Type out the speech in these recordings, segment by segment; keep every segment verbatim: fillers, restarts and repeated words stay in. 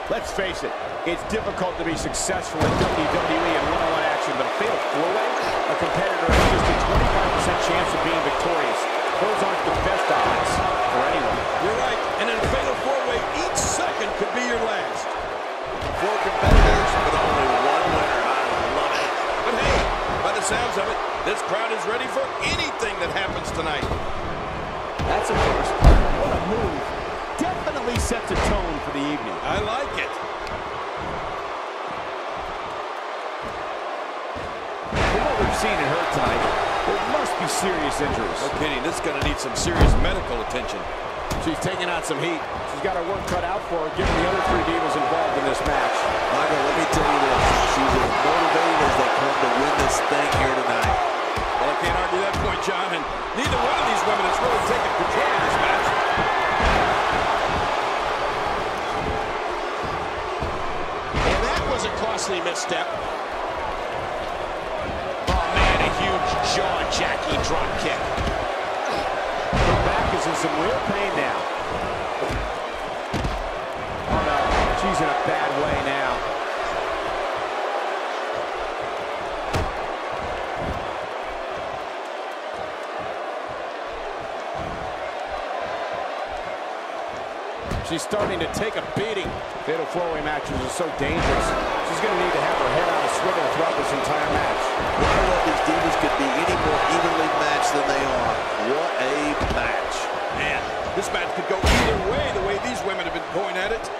Let's face it, it's difficult to be successful in W W E and one-on-one action, but a fatal four-way, a competitor has just a twenty-five percent chance of being victorious. Those aren't the best odds for anyone. You're right, and in a fatal four-way, each second could be your last. Four competitors, but only one winner. I love it. But hey, by the sounds of it, this crowd is ready for anything that happens tonight. That's a first. What a move. Definitely sets a tone for the evening. I like it. From what we've seen and heard tonight, there must be serious injuries. No kidding, this is going to need some serious medical attention. She's taking out some heat. She's got her work cut out for her, given the other three divas involved in this match. Michael, let me tell you this. She's as motivated as they come to win this thing here tonight. Well, I can't argue that point, John, and neither one of these women has really taken control of this match. And that was a costly misstep. Oh, man, a huge jaw-jacking drop kick. Her back is in some real pain now. Oh, no. She's in a bad way now. She's starting to take a beating. Fatal four-way matches are so dangerous. She's going to need to have her head on a swivel throughout this entire match. I don't know if these divas could be any more evenly matched than they are. What a match. Man, this match could go either way the way these women have been going at it.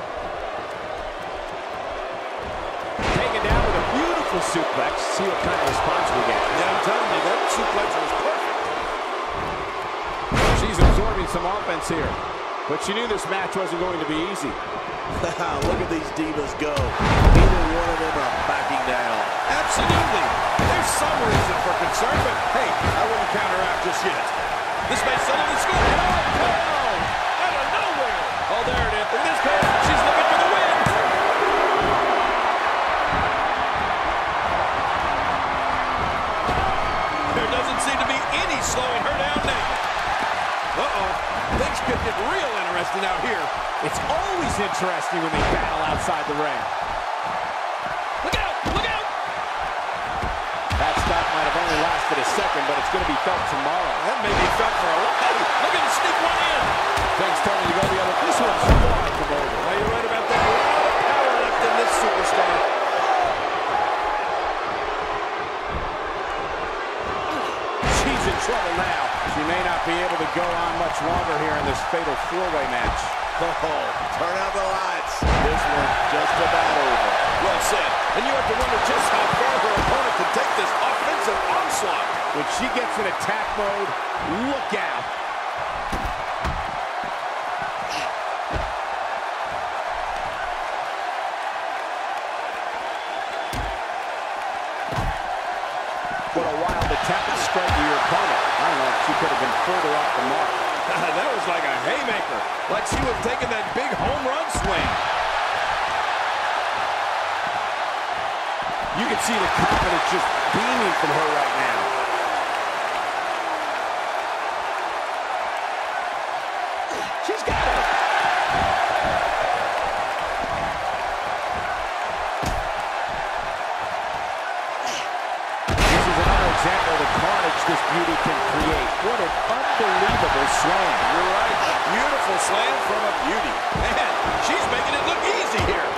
Taken down with a beautiful suplex. See what kind of response we get. Yeah, I'm telling you, that suplex was perfect. She's absorbing some offense here. But she knew this match wasn't going to be easy. Look at these divas go. Neither one of them are backing down. Absolutely. There's some reason for concern, but hey, I wouldn't count her out just yet. This may settle the score. Oh, down! Out of nowhere! Oh, there it is. In this case, she's looking for the win. There doesn't seem to be any slowing her down now. Uh-oh. Things could get real interesting out here. It's always interesting when they battle outside the ring. Look out! Look out! That stop might have only lasted a second, but it's going to be felt tomorrow. That may be felt for a while. Hey, look at him sneak one in. Things starting to go the other way. This one's far from over. Now you're right about that. A lot of power left in this superstar. She's in trouble now. She may not be able to go on much longer here in this fatal four-way match. Oh, turn out the lights. This one's just about over. Well said. And you have to wonder just how far her opponent can take this offensive onslaught. When she gets in attack mode, look out. What a wild attempt to strike to your opponent. I don't know if she could have been further off the mark. That was like a haymaker. Like she was taking that big home run swing. You can see the confidence just beaming from her right now. She's got it. This is another example of the carnage this beauty can create. What an unbelievable slam. You're right. A beautiful slam from a beauty. Man, she's making it look easy here.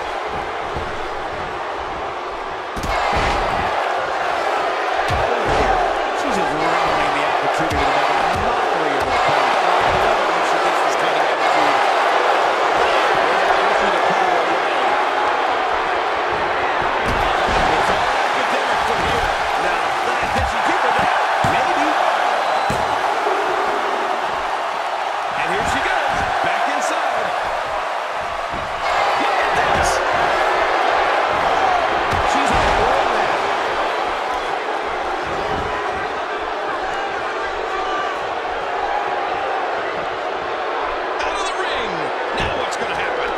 She's just rounding the opportunity to make a mockery of her opponent. I love it when she gets this kind of attitude. Looking to put her away. It's all academic from here. Now, can she keep her down? Maybe. And here she goes. Back inside. Look at this. She's on the roll now. Out of the ring. Now what's going to happen?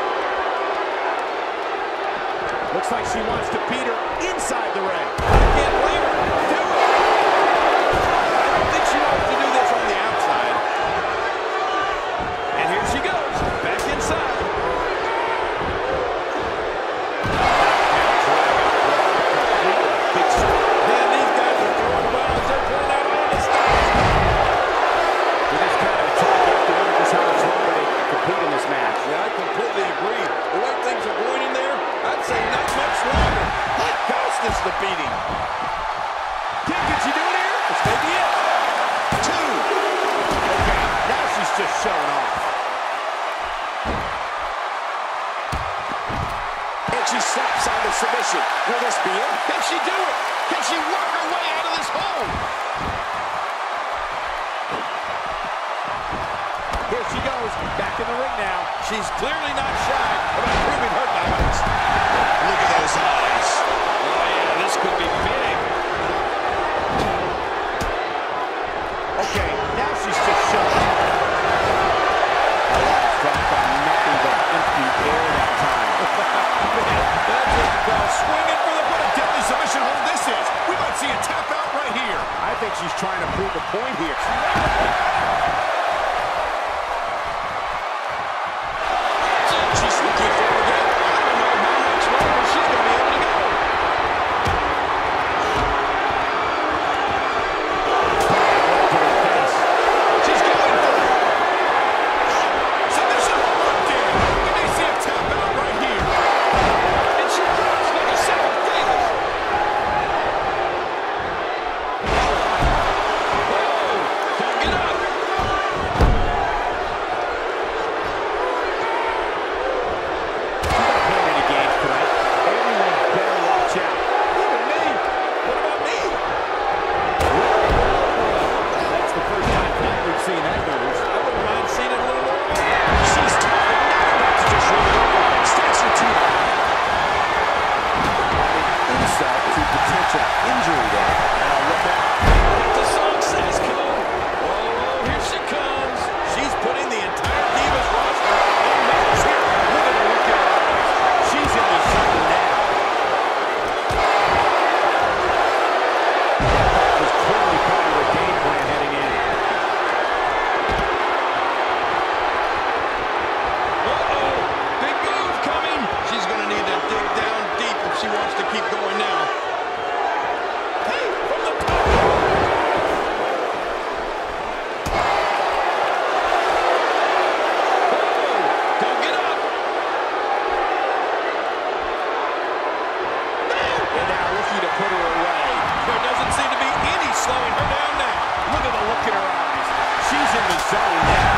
Looks like she wants to beat her inside the ring. I can't blame her. Do it. I don't think she wants to do this on the outside. And here she goes. Back inside. Will this be it? Can she do it? Can she work her way out of this hole? Here she goes, back in the ring now. She's clearly not shy about proving her dominance. Look at those eyes. Oh, yeah, this could be big. Okay, now she's just showing. Elias dropped on nothing but empty air that time. That's what you call swinging for the What a deadly submission hold this is. We might see a tap out right here. I think she's trying to prove a point here. She's looking for it again. I don't know how much longer she's going to be able to go. She's going for it. Submission hold locked in. We may see a tap out right here. And she drops like a sack of potatoes. Oh, don't get up. Injury there. Now look out. The song says come. Oh, here she comes. She's putting the entire Divas roster on notice here. Look at her look at her eyes. She's in the zone now. That was clearly part of her game plan heading in. Uh-oh. Big move coming. She's going to need to dig down deep if she wants to keep going now. Hey, from the top. Oh, don't get up. And now looking to put her away. There doesn't seem to be any slowing her down now. Look at the look in her eyes. She's in the zone now.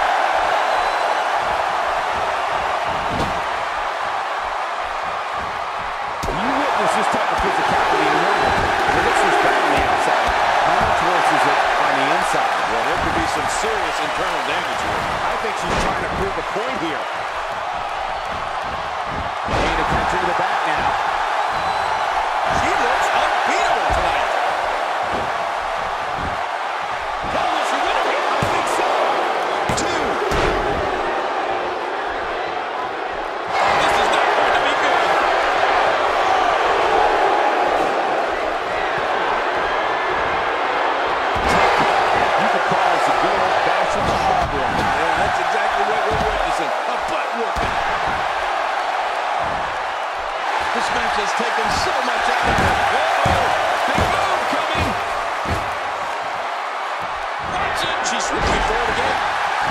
You witness this type of physicality in women. When this is bad on the outside, how much worse is it on the inside? Well, there could be some serious internal damage here. I think she's trying to prove a point here. Paying attention to the back now. She looks unbeatable tonight. Oh, will she win it? I think so. Two. This is not going to be good. You could call this a good old-fashioned hard run. Yeah, that's exactly what we're witnessing. A butt whooping. This match has taken so much out of her. Uh-oh. Big move coming. Watch it. She's looking for it again.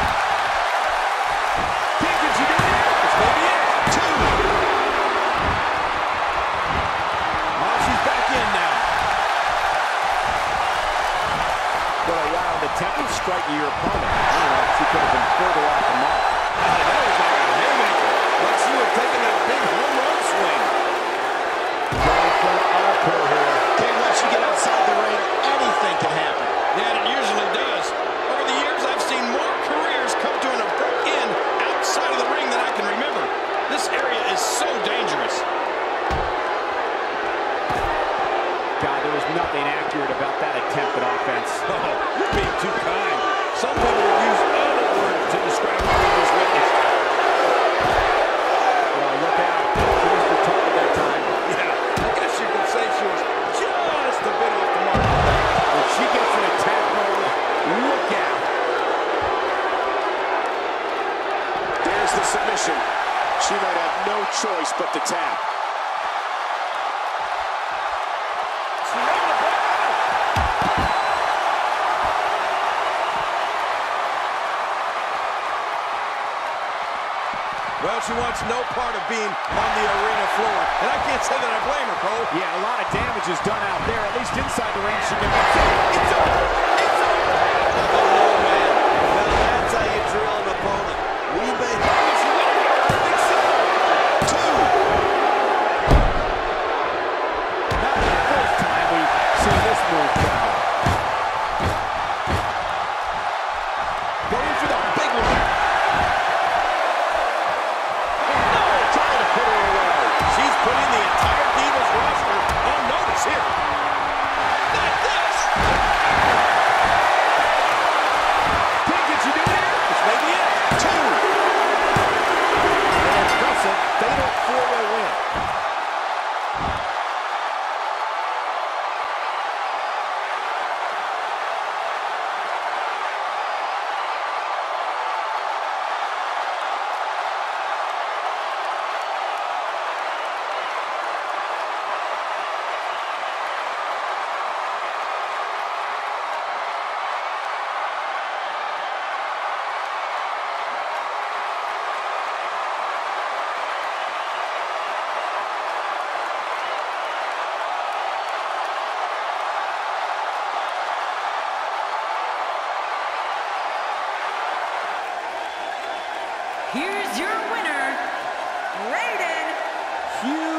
King, can she do it? This may be it. Two. Oh, she's back in now. What a wild attempt at striking your opponent. I don't know if she could have been further off the mark. That was like a haymaker. Like she was taking that big home run swing. Going for an encore here. King, once you get outside the ring, anything can happen. Yeah, it usually does. Over the years, I've seen more careers come to an abrupt end outside of the ring than I can remember. This area is so dangerous. God, there was nothing accurate about that attempt at offense. Oh, you're being too kind. Some people would use other words to describe what we just witnessed. Well, look out. She was the target that time. Yeah, I guess you could say she was just a bit off the mark. When she gets in attack mode, look out. There's the submission. She might have no choice but to tap. Well, she wants no part of being on the arena floor. And I can't say that I blame her, Cole. Yeah, a lot of damage is done out there. At least inside the ring, she can get it. It's over. It's over. Oh, no, man. Now that's how you drill an opponent. We may have I think so. Two.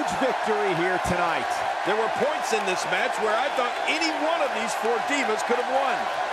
huge victory here tonight. There were points in this match where I thought any one of these four divas could have won.